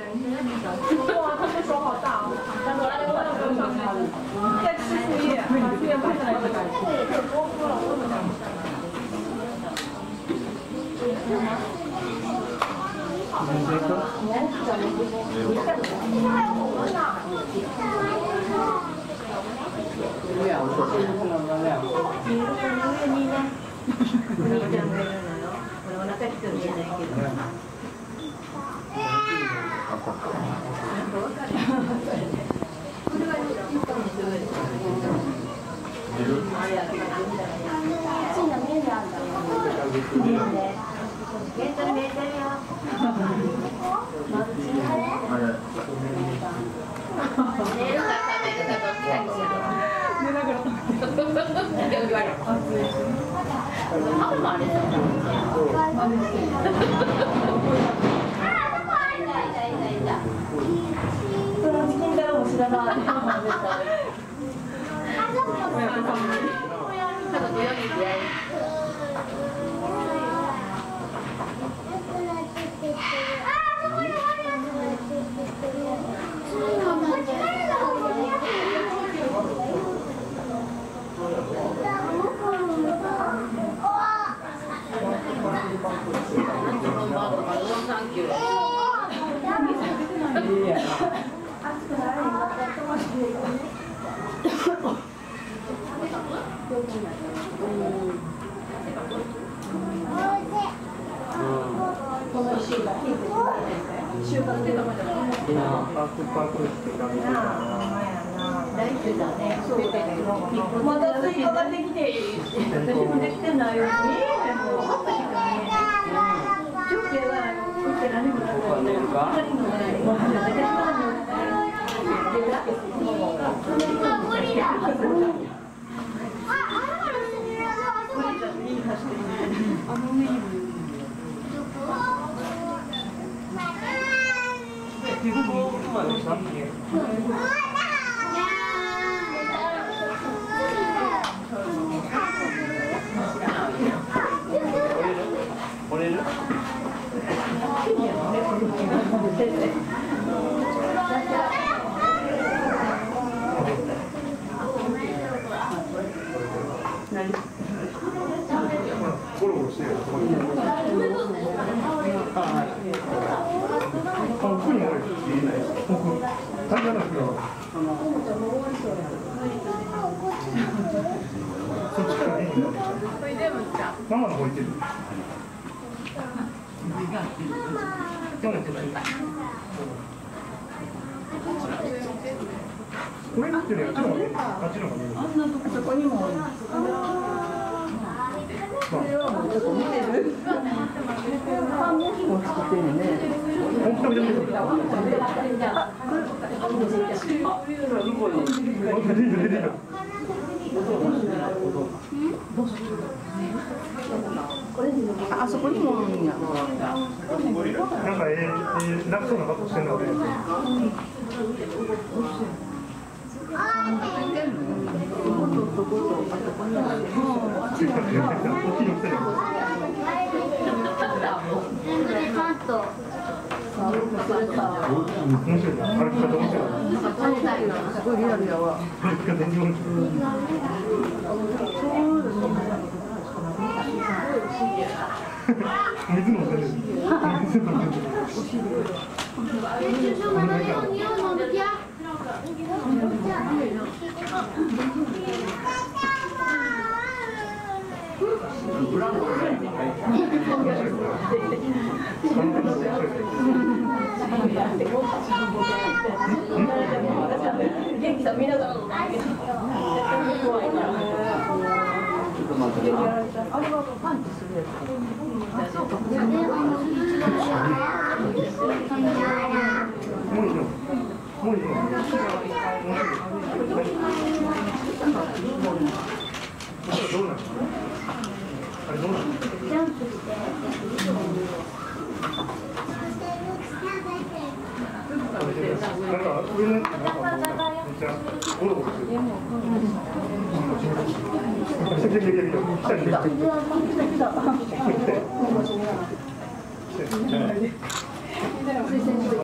哇，他们手好大哦！在吃树叶，把树叶掰下来的感觉。这也多喝了，多么难吃。还有红的呢。また追加ができて、私もできてないように見えへんもん。直径が見て何もないからね。光もない。ゴロゴロしてる。奥にも見えない。奥。大変なんですけど。そっちからいいんだ。ママの方行ってる。これってね、あっちの方がいい。あっちの方がいい。あんなとこそこにも。これはもうちょっと見てる。パンも作ってるね。あそこにもいいんや。なんか楽そうな格好してんのね。水飲んでる。元気さ見ながらのあれはパンチするやつ。あ、そうか。もういいの。もういいの。どうなの？あれどうなの？ジャンプして。なんか上のやつなんかめっちゃゴロゴロしてる。来た。